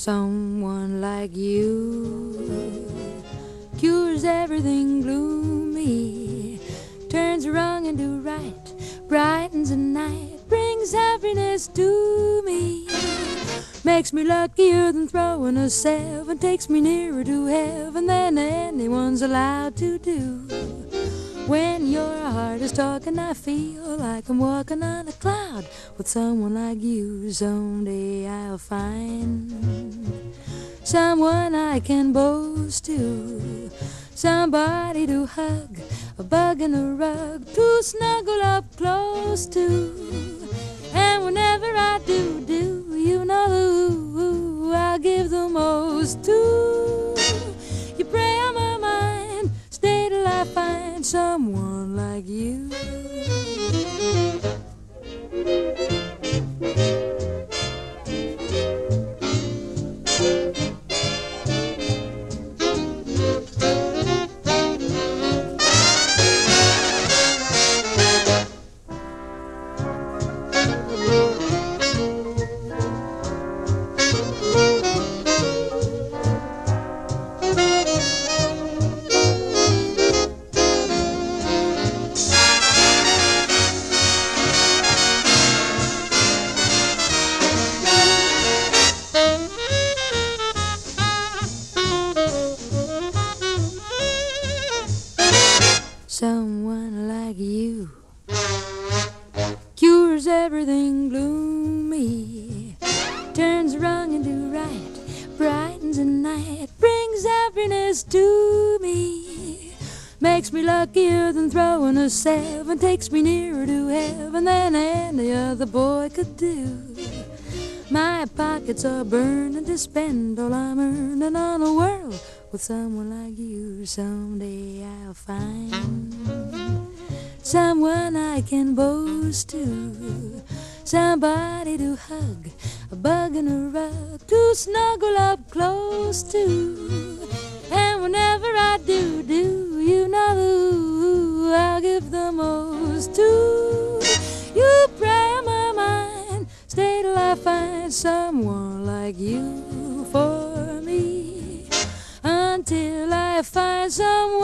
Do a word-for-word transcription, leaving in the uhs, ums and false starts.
Someone like you cures everything gloomy, turns wrong into right, brightens the night, brings happiness to me, makes me luckier than throwing a seven, takes me nearer to heaven than anyone's allowed to do. When your heart is talking, I feel like I'm walking on a cloud with someone like you. Someday I'll find someone I can boast to, somebody to hug, a bug in a rug to snuggle up close to. And whenever I do, do, you know who I'll give the most to. You pray on my mind, stay till I find someone like you. Someone like you cures everything gloomy, turns wrong into right, brightens the night, brings happiness to me, makes me luckier than throwing a seven, takes me nearer to heaven than any other boy could do. My pockets are burning to spend all I'm earning on the world with someone like you. Someday I'll find someone I can boast to, somebody to hug, a bug in a rug to snuggle up close to. And whenever I do, do, you know who I'll give the most to. You pray on my mind, stay till I find someone like you for me. Until I find someone